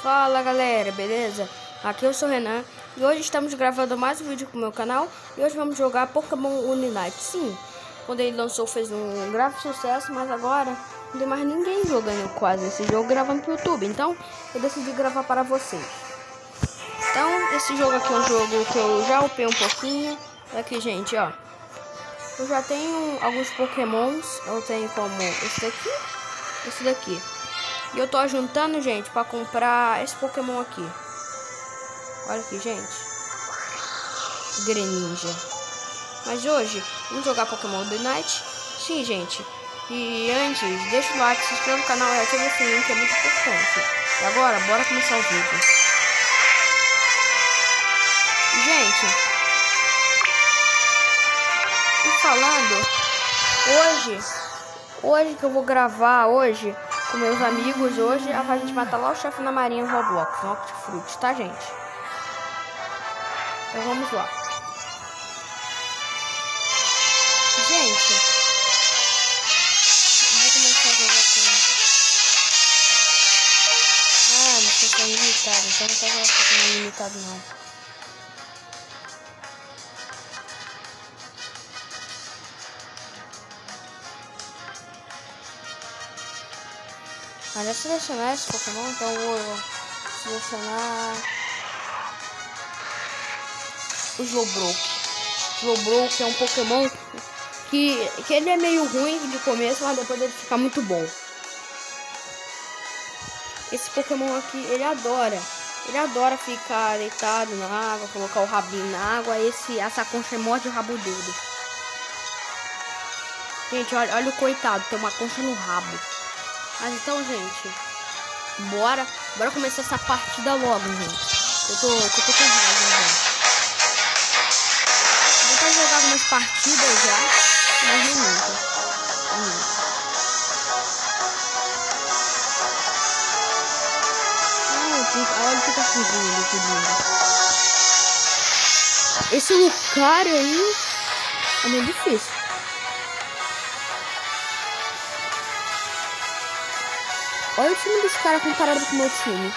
Fala galera, beleza? Aqui eu sou o Renan e hoje estamos gravando mais um vídeo com o meu canal. E hoje vamos jogar Pokémon Unite. Sim, quando ele lançou fez um grave sucesso, mas agora não tem mais ninguém jogando quase esse jogo gravando pro YouTube. Então eu decidi gravar para vocês. Então esse jogo aqui é um jogo que eu já upei um pouquinho. Aqui gente, ó, eu já tenho alguns Pokémons. Eu tenho como esse daqui. E eu tô juntando, gente, pra comprar esse Pokémon aqui. Olha aqui, gente. Greninja. Mas hoje, vamos jogar Pokémon Unite. Sim, gente. E antes, deixa o like, se inscreva no canal e ativa o sininho, que é muito importante. E agora, bora começar o vídeo. Gente. E falando, hoje que eu vou gravar hoje com meus amigos, hoje é pra gente matar lá o chefe na marinha Roblox, no Octafruit, tá, gente? Então vamos lá. Gente, eu vou começar a jogar com... não sei se é limitado, então não tá jogando com limitado não. Mas é selecionar esse Pokémon, então eu vou selecionar o Slowbro. Slowbro é um Pokémon que ele é meio ruim de começo, mas depois ele fica muito bom. Esse Pokémon aqui, ele adora ficar deitado na água, colocar o rabinho na água. Essa concha morde o rabo dele. Gente, olha o coitado, tem uma concha no rabo. Mas então, gente, bora começar essa partida logo, gente. Eu tô com raiva, gente. Vou tentar jogar algumas partidas já, mas não muitas. Olha o Pikachuzinho ali, que lindo. Esse Lucario aí é meio difícil. Olha o time dos caras comparado com o meu time.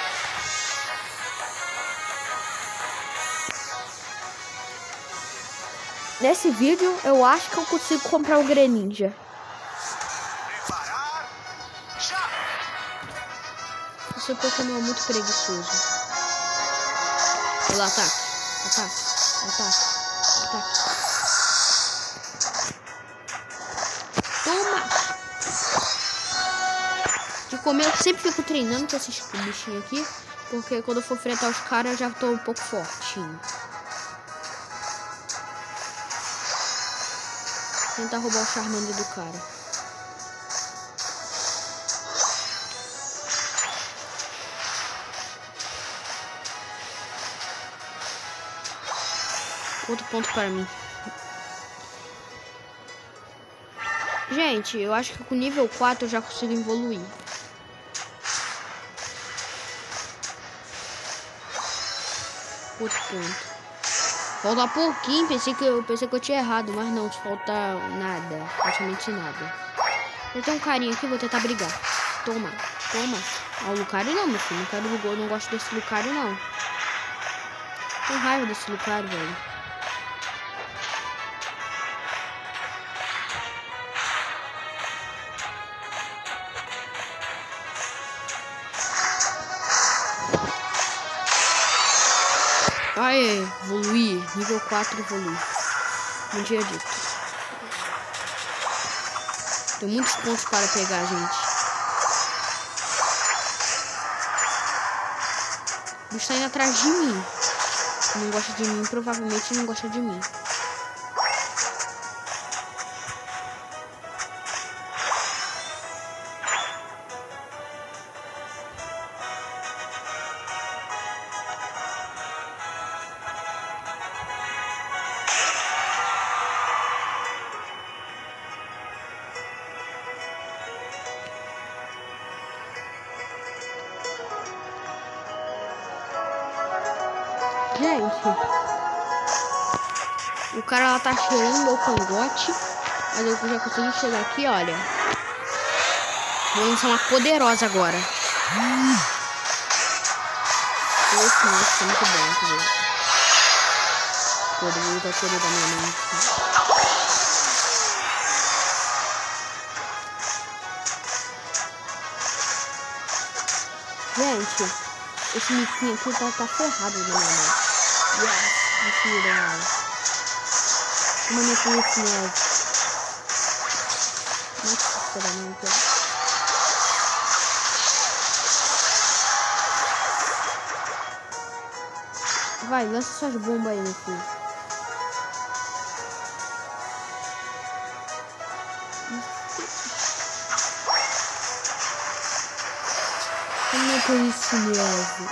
Nesse vídeo, eu acho que eu consigo comprar o Greninja. Esse Pokémon é muito preguiçoso. Olha lá, ataque. Toma! De comer, eu sempre fico treinando com esses bichinhos aqui, porque quando eu for enfrentar os caras eu já tô um pouco fortinho. Tentar roubar o Charmander do cara. Outro ponto para mim. Gente, eu acho que com nível 4 eu já consigo evoluir. Outro ponto. Falta pouquinho, pensei que eu tinha errado, mas não, falta nada, praticamente nada. Eu tenho um carinha aqui, vou tentar brigar. Toma. Ah, o Lucario não, meu filho. Lucario do gol, não gosto desse Lucario não. Tenho raiva desse Lucario, velho. Ai, evoluir. Nível 4 evoluir. Não tinha dito. Tem muitos pontos para pegar, gente. O bicho tá indo atrás de mim. Não gosta de mim, provavelmente não gosta de mim. Gente, o cara lá tá cheirando meu cangote, mas eu já consegui chegar aqui, olha. Vou lançar uma poderosa agora. esse monstro é muito bom, entendeu? Todo mundo vai querer da minha mente. Gente, esse miquinho aqui tá ferrado na minha mão. Yes, mentira, mano. Como eu me conheço neve. Mata esse pedaço. Vai, lança suas bombas aí, meu filho. Como é que eu isso mesmo?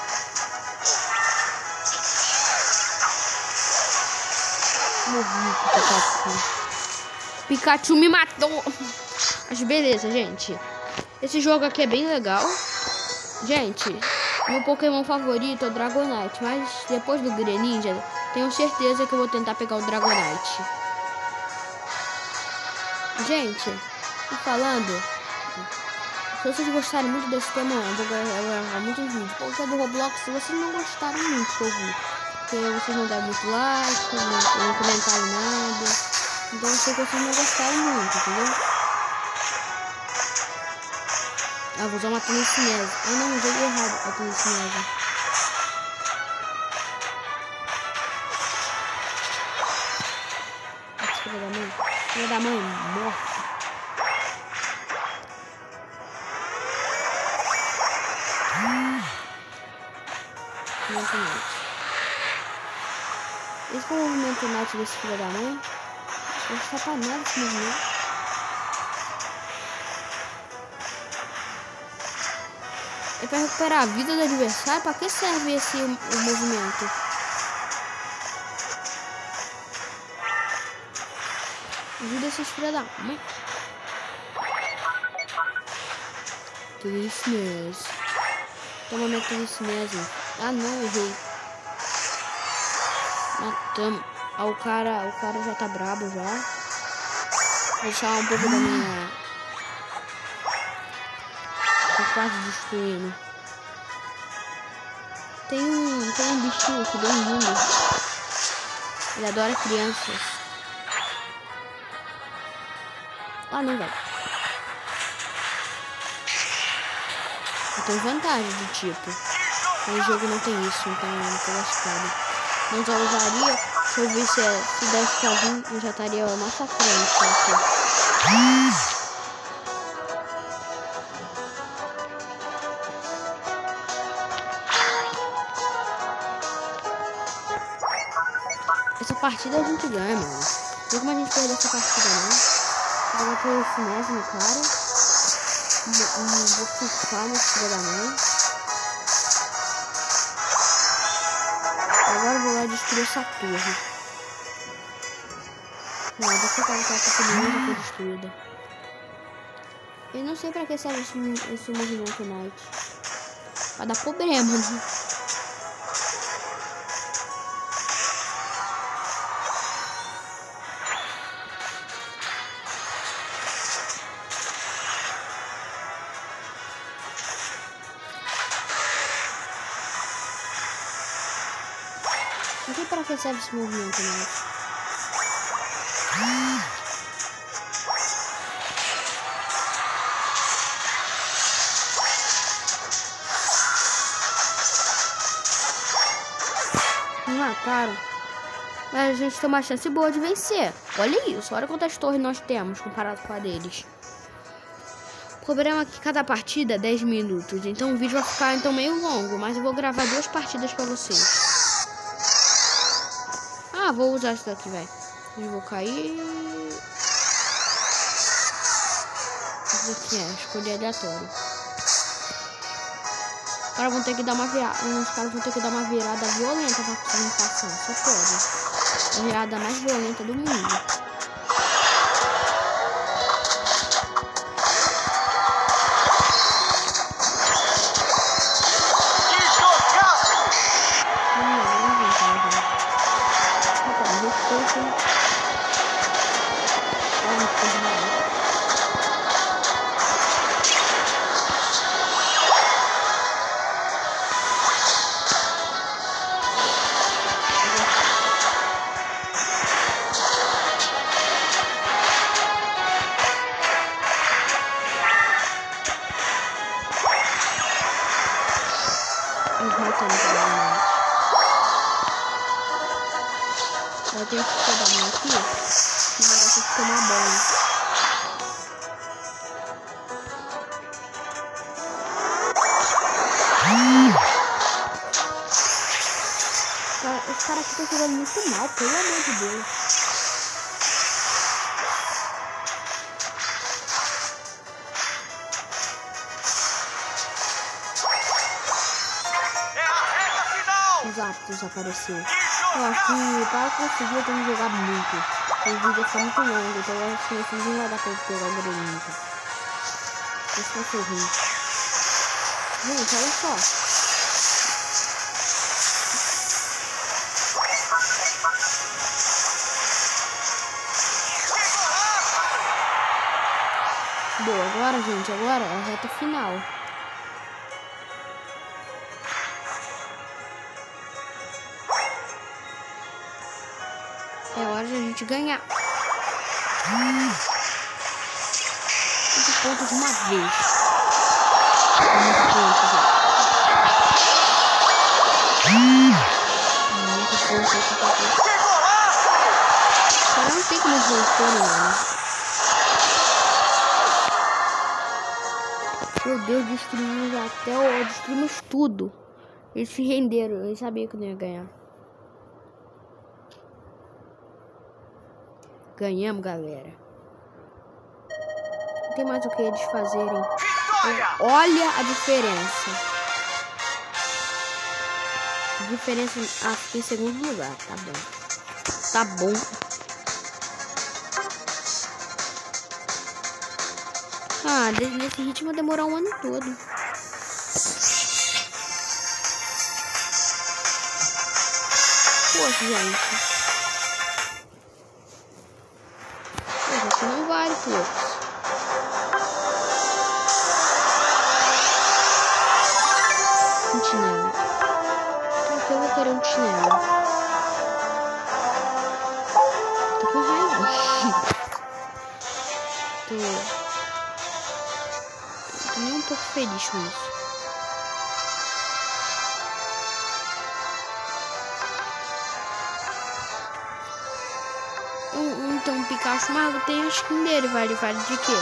Morri, Pikachu. Pikachu me matou. Mas beleza, gente. Esse jogo aqui é bem legal. Gente, meu Pokémon favorito é o Dragonite. Mas depois do Greninja, tenho certeza que eu vou tentar pegar o Dragonite. Gente, tô falando. Se vocês gostarem muito desse tema, eu vou gravar muitos vídeos. Porque do Roblox, se vocês não gostaram muito que eu vi. Porque vocês não deram muito like, não comentaram nada. Então eu sei que vocês não gostaram muito, entendeu? Ah, vou usar uma telecinese. Ah não, joguei errado a telecinese. Filha da mãe, morre. Esse é o movimento Night desse filho da mãe. Não está pra nada esse movimento. É pra recuperar a vida do adversário? Pra que serve esse o movimento? Ajuda esses filhos da mãe. Telecinese. Toma minha telecinese. Ah não, errei. Matamos. Ah, o cara já tá brabo já. Vou deixar um pouco da minha... Tô quase destruindo. Tem um bichinho aqui bem lindo. Ele adora crianças. Ah não, velho. Eu tenho vantagem de tipo. Mas o jogo não tem isso, então eu não tô lascado. Não só usaria, se eu visse se desse pra vir, eu já estaria massacrando isso aqui. Essa partida a gente ganha, mano. Não tem como a gente perder essa partida, não. Eu vou ter esse Ness no cara. Vou surfar no filho da mãe. Agora eu vou lá destruir essa torre. Não, dessa cara que ela tá comigo já foi destruída. Eu não sei pra que serve esse movimento Night. Vai dar problema, né? Não sei pra que serve esse movimento, né? Me mataram. Mas a gente tem uma chance boa de vencer. Olha isso, olha quantas torres nós temos comparado com a deles. O problema é que cada partida é 10 minutos. Então o vídeo vai ficar meio longo. Mas eu vou gravar 2 partidas pra vocês. Ah, vou usar isso daqui, velho. Eu vou cair. Isso aqui é escolher aleatório. Os caras vão ter que dar uma virada violenta pra conseguir passar. Só pode. A virada mais violenta do mundo. nos matando, provavelmente. Eu tenho que ficar da mão aqui. E o negócio é tomar banho. Esse cara aqui tá jogando muito mal, pelo amor de Deus. Os árbitros apareceu. Eu acho que para conseguir eu tenho que jogar muito. O vídeo vai ficar muito longo, então eu acho que nesse vídeo não vai dar pra eu pegar o Greninja. Esse vai ser ruim. Gente, olha só. Boa, agora, gente, agora é a reta final. É hora de a gente ganhar. 5 pontos de uma vez. Muito ponto, gente. Muito ponto. Agora não tem como voltar, mano. Meu Deus, destruímos tudo. Eles se renderam, eles sabiam que não ia ganhar. Ganhamos, galera. Não tem mais o que eles fazerem. Olha a diferença. A diferença fica em segundo lugar, tá bom. Tá bom. Ah, nesse ritmo vai demorar um ano todo. Poxa, gente. Poxa, isso não vale, pô. Um chinelo. Por que eu vou querer um chinelo? Tô com raiva. Tô nem um pouco feliz com isso. Então, o Pikachu Mago tem a skin dele, vale de quê?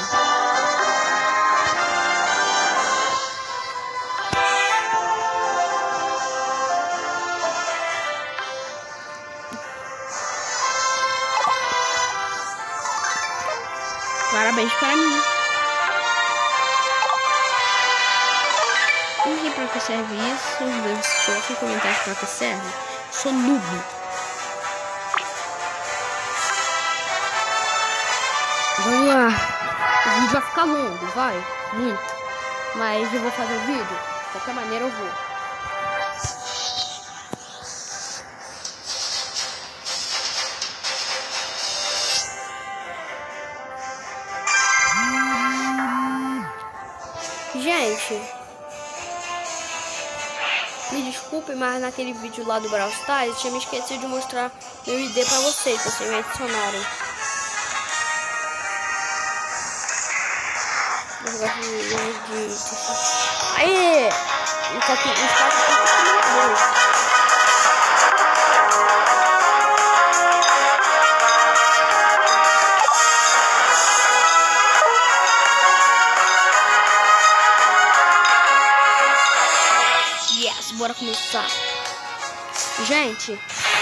Parabéns para mim. Não sei pra que serve isso. Os dois colocam comentários pra que serve. Sou noob. Vamos lá. O vídeo vai ficar longo, vai. Muito. Mas eu vou fazer o vídeo. De qualquer maneira eu vou. Gente, me desculpe, mas naquele vídeo lá do Brawl Stars eu tinha me esquecido de mostrar meu ID pra vocês me adicionarem. Aê! Isso aqui, yes, bora começar. Gente,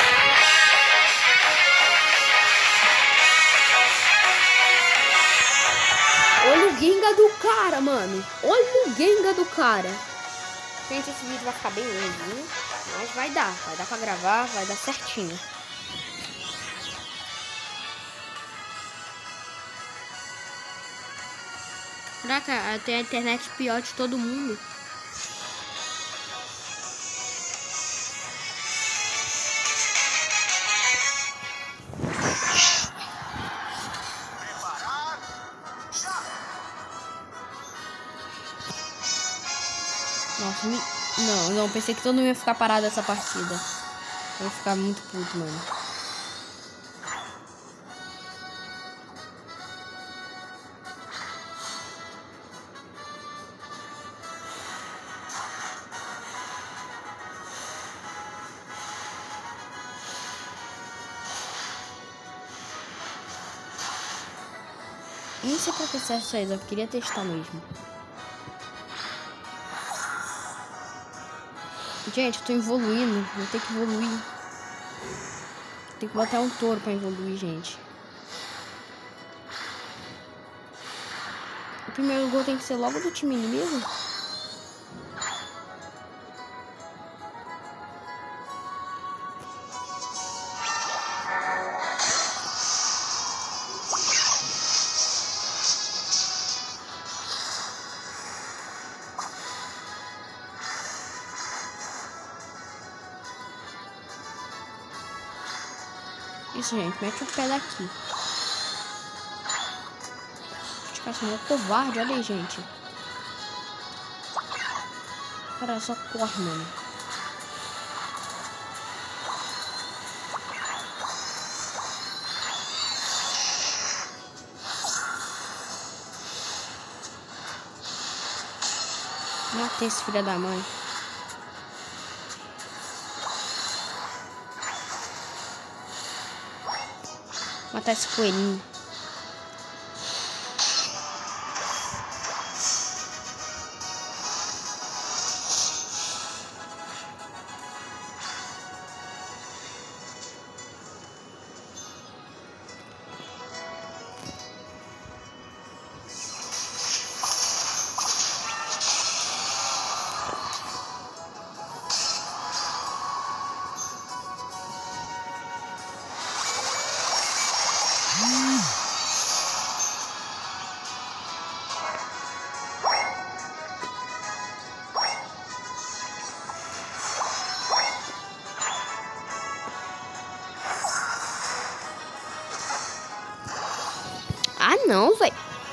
olha o Gengar do cara, mano. Olha o Gengar do cara. Gente, esse vídeo vai ficar bem longo, mas vai dar pra gravar, vai dar certinho. Caraca, tem a internet pior de todo mundo. Nossa, não, pensei que todo mundo ia ficar parado essa partida. Eu ia ficar muito puto, mano. Nem sei pra que serve essa saída, eu queria testar mesmo. Gente, eu tô evoluindo, vou ter que evoluir. Tem que botar um touro pra evoluir, gente. O primeiro gol tem que ser logo do time inimigo? Isso, gente, mete o pé daqui. Os caras são um covarde, olha aí, gente. Cara, só corre, mano. Matei esse filho da mãe. Matar esse coelhinho. Ah, não, velho.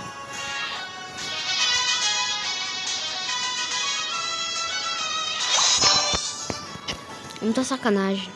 Muita sacanagem.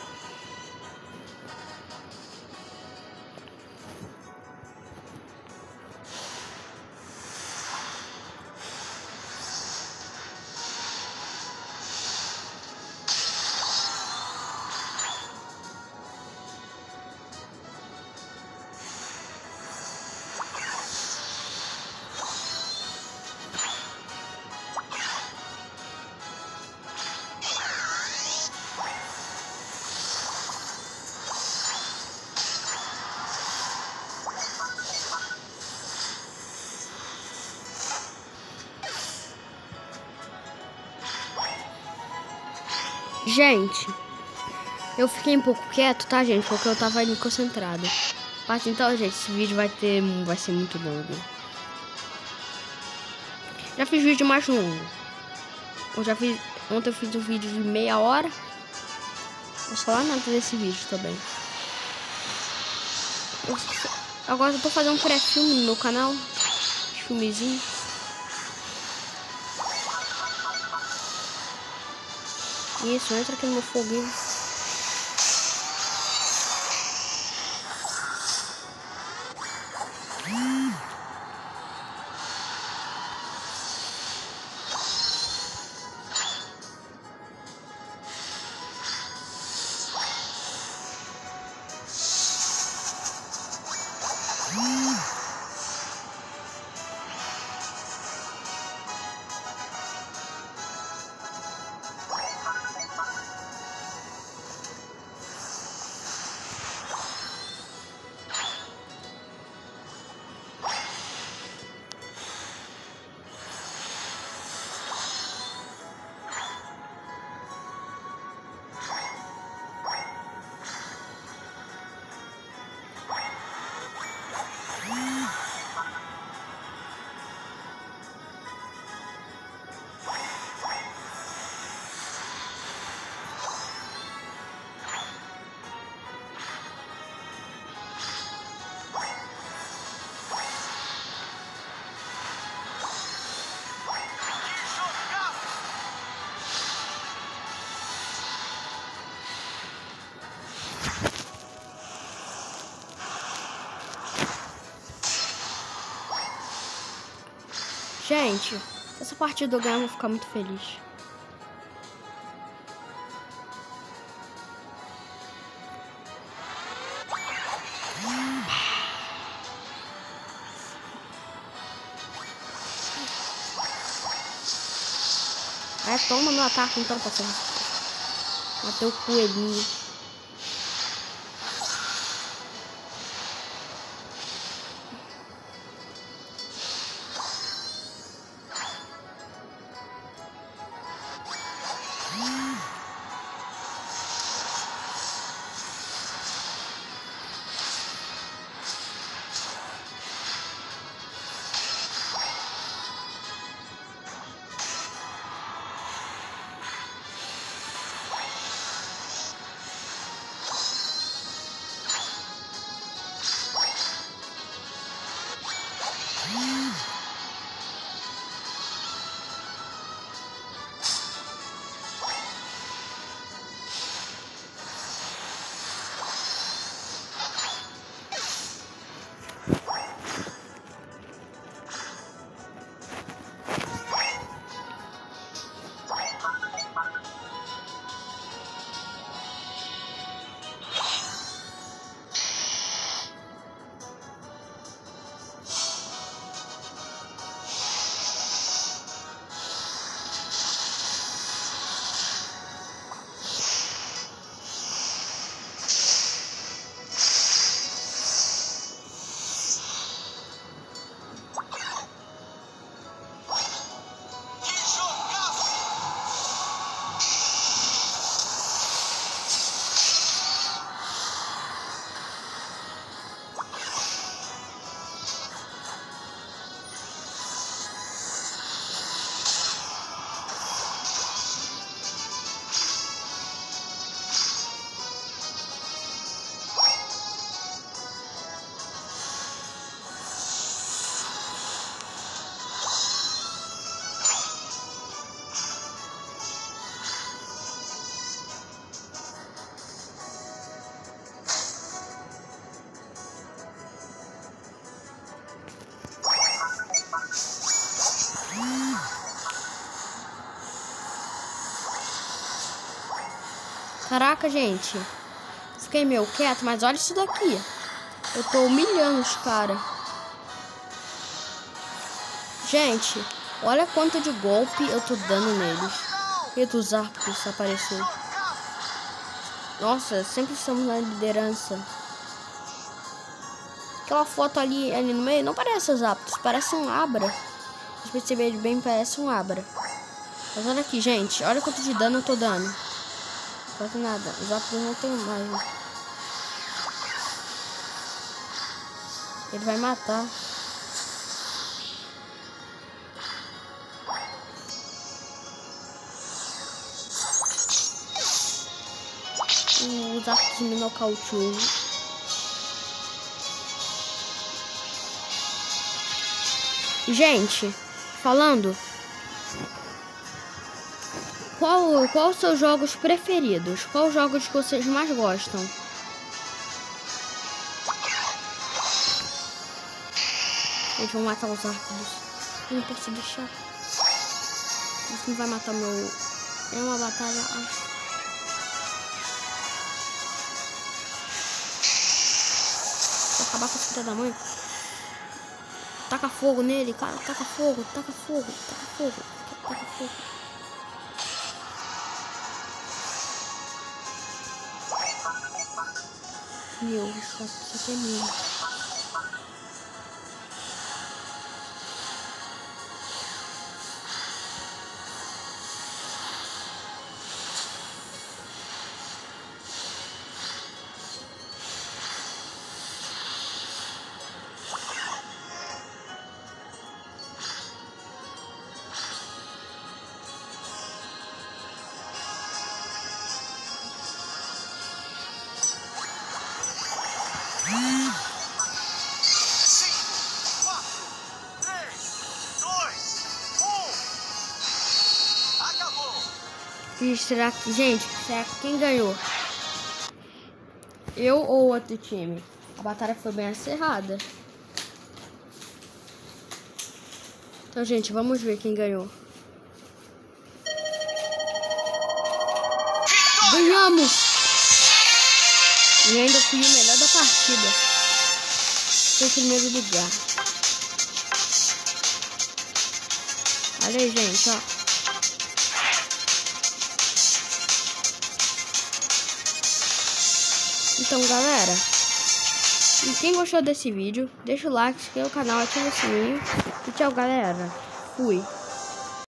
Gente, eu fiquei um pouco quieto, tá, gente? Porque eu tava ali concentrado. Mas então, gente, esse vídeo vai ser muito longo. Já fiz vídeo mais longo. Ontem eu fiz um vídeo de meia hora. Vou falar nada desse vídeo também. Agora eu tô fazendo um pré-filme no meu canal. Filmezinho. Isso, entra aqui no meu foguinho. Gente, essa partida eu ganhar, eu vou ficar muito feliz. É, toma no ataque então, parceiro. Matei o coelhinho. Caraca, gente. Fiquei meio quieto, mas olha isso daqui. Eu tô humilhando os caras. Gente, olha quanto de golpe eu tô dando neles. E dos arcos apareceu. Nossa, sempre estamos na liderança. Aquela foto ali no meio não parece os Zapdos, parece um Abra. Se perceber bem, parece um Abra. Mas olha aqui, gente. Olha quanto de dano eu tô dando. Não faz nada. Os Zapdos não tem mais. Ele vai matar. Os Zapdos me nocauteou. Gente, falando, qual os seus jogos preferidos? Qual os jogos que vocês mais gostam? Eles vão matar os arcos. Eu não posso deixar. Isso não vai matar meu... É uma batalha... Vou acabar com a filha da mãe. Taca fogo nele, cara. Taca fogo, taca fogo, taca fogo, taca fogo. Meu, isso aqui é meu. Será que, gente, será que quem ganhou? Eu ou outro time? A batalha foi bem acirrada. Então, gente, vamos ver quem ganhou. Ganhamos! E ainda fui o melhor da partida. Foi em primeiro lugar. Olha aí, gente, ó. Então, galera, e quem gostou desse vídeo, deixa o like, se inscreva no canal, ativa o sininho. E tchau, galera. Fui.